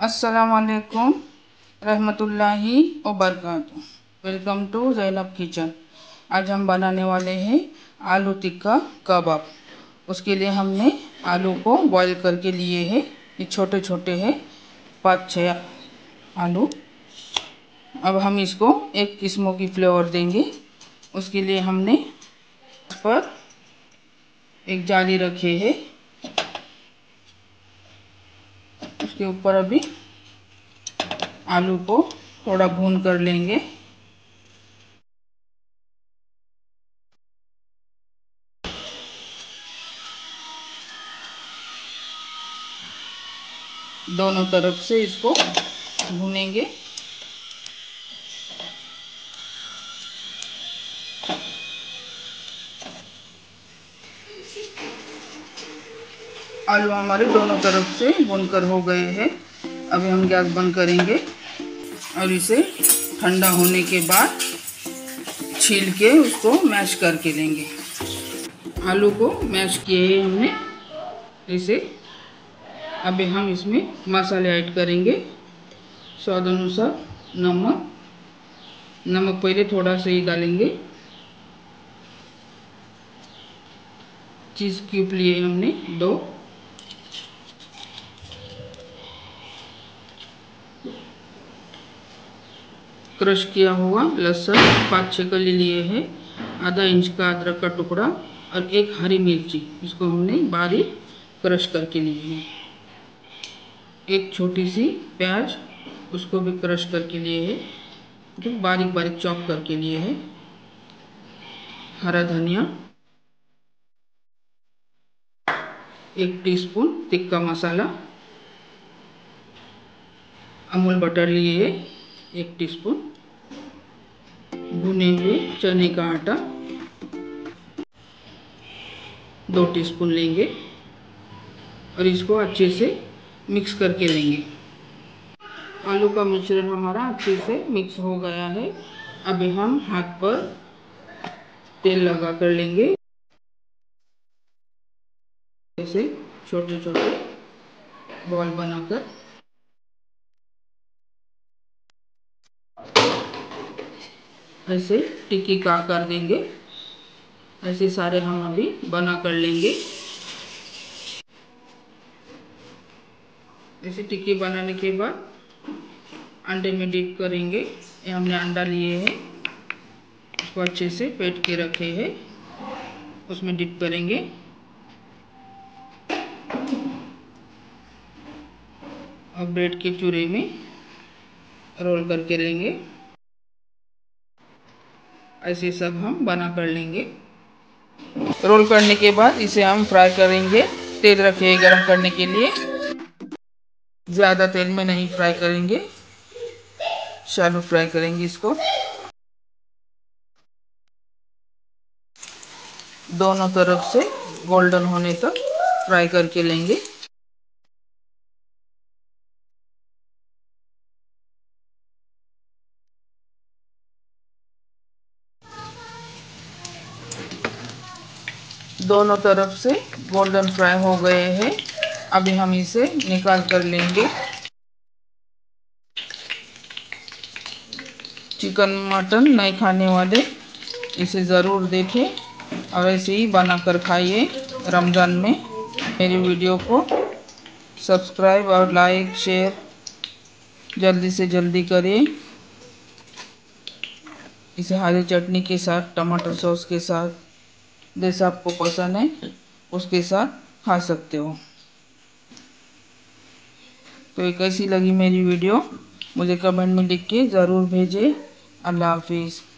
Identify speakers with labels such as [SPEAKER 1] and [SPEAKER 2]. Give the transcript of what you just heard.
[SPEAKER 1] अस्सलामुअलैकुम रहमतुल्लाहि व बरकातुहू। Welcome to Zainab kitchen. आज हम बनाने वाले हैं आलू टिक्का कबाब। उसके लिए हमने आलू को बॉईल करके लिए हैं। ये छोटे छोटे हैं, 5-6 आलू। अब हम इसको एक स्मोकी फ्लेवर देंगे। उसके लिए हमने इस पर एक जाली रखे है। उसके ऊपर अभी आलू को थोड़ा भून कर लेंगे। दोनों तरफ से इसको भूनेंगे। आलू हमारे दोनों तरफ से भूनकर हो गए हैं। अभी हम गैस बंद करेंगे और इसे ठंडा होने के बाद छील के उसको मैश करके लेंगे। आलू को मैश किए हैं हमने इसे। अभी हम इसमें मसाले ऐड करेंगे। स्वाद अनुसार नमक पहले थोड़ा सा ही डालेंगे। चीज़ क्यूब लिए हमने 2। क्रश किया हुआ लहसुन 5-6 कली लिए हैं। आधा इंच का अदरक का टुकड़ा और एक हरी मिर्ची, इसको हमने बारीक क्रश करके लिए हैं। एक छोटी सी प्याज, उसको भी क्रश करके लिए है, जो बारीक बारीक चॉप करके लिए है। हरा धनिया, 1 टीस्पून टिक्का मसाला, अमूल बटर लिए है 1 टीस्पून, भुने हुए चने का आटा 2 टीस्पून लेंगे और इसको अच्छे से मिक्स करके लेंगे। आलू का मिश्रण हमारा अच्छे से मिक्स हो गया है। अभी हम हाथ पर तेल लगा कर लेंगे। ऐसे छोटे छोटे बॉल बनाकर ऐसे टिक्की का आकार देंगे। ऐसे सारे हम अभी बना कर लेंगे। ऐसे टिक्की बनाने के बाद अंडे में डिप करेंगे। ये हमने अंडा लिए हैं, उसको अच्छे से फेंट के रखे हैं, उसमें डिप करेंगे। और ब्रेड के चूरे में रोल करके लेंगे। ऐसे सब हम बना कर लेंगे। रोल करने के बाद इसे हम फ्राई करेंगे। तेल रखिए गरम करने के लिए। ज़्यादा तेल में नहीं फ्राई करेंगे, शैलो फ्राई करेंगे इसको। दोनों तरफ से गोल्डन होने तक फ्राई करके लेंगे। दोनों तरफ से गोल्डन फ्राई हो गए हैं। अभी हम इसे निकाल कर लेंगे। चिकन मटन नहीं खाने वाले इसे ज़रूर देखें और ऐसे ही बनाकर खाइए रमज़ान में। मेरी वीडियो को सब्सक्राइब और लाइक शेयर जल्दी से जल्दी करें। इसे हरी चटनी के साथ, टमाटर सॉस के साथ, जैसा आपको पसंद है उसके साथ खा सकते हो। तो ये कैसी लगी मेरी वीडियो मुझे कमेंट में लिख के ज़रूर भेजें। अल्लाह हाफिज़।